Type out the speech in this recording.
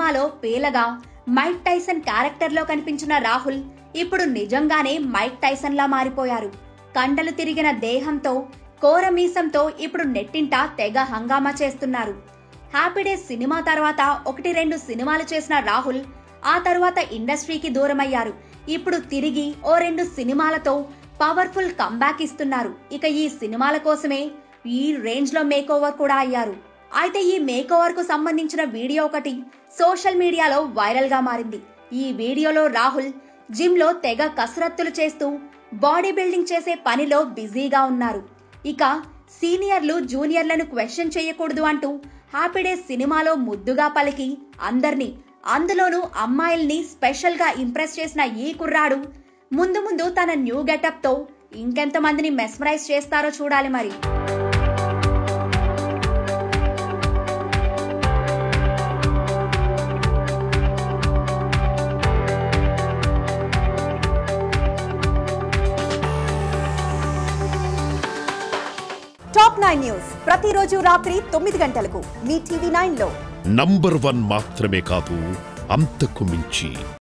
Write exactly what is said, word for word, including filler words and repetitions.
సినిమాలో పేలగా Mike Tyson character లో కనిపించిన రాహుల్ ఇప్పుడు నిజంగానే మైక్ టైసన్ లా మారిపోయారు. కండలు తిరిగిన దేహంతో కోరమీసంతో ఇప్పుడు నెట్టింట తెగ హంగామా చేస్తున్నారు. హ్యాపీ డేస్ సినిమా తర్వాత ఒకటి రెండు సినిమాలు చేసిన రాహుల్ ఆ తరువాత ఇండస్ట్రీకి దూరమయ్యారు. ఇప్పుడు తిరిగి ఓ రెండు సినిమాలతో పవర్ఫుల్ కంబ్యాక్ ఇస్తున్నారు. ఇక ఈ సినిమాల కోసమే ఈ రేంజ్ లో మేక్ ఓవర్ కూడా అయ్యారు. అయితే ఈ మేక్ ఓవర్ కు సంబంధించిన వీడియో ఒకటి సోషల్ మీడియాలో వైరల్ గా మారింది. ఈ వీడియోలో రాహుల్ జిమ్ లో తెగ కసరత్తులు చేస్తూ బాడీ బిల్డింగ్ చేసే పనిలో బిజీగా ఉన్నారు. ఇక సీనియర్లు జూనియర్లను క్వశ్చన్ చేయకూడదు అంటూ హ్యాపీ డేస్ సినిమాలో ముద్దుగా పలికి అందర్నీ, అందులోనూ అమ్మాయిల్ని స్పెషల్ గా ఇంప్రెస్ చేసిన ఈ కుర్రాడు ముందు ముందు తన న్యూ గెటప్ తో ఇంకెంత మందిని మెస్మరైజ్ చేస్తారో చూడాలి మరి. టాప్ నైన్ న్యూస్ ప్రతిరోజు రాత్రి తొమ్మిది గంటలకు మీ టీవీ నైన్ లో నంబర్ వన్ మాత్రమే కాదు, అంతకు మించి.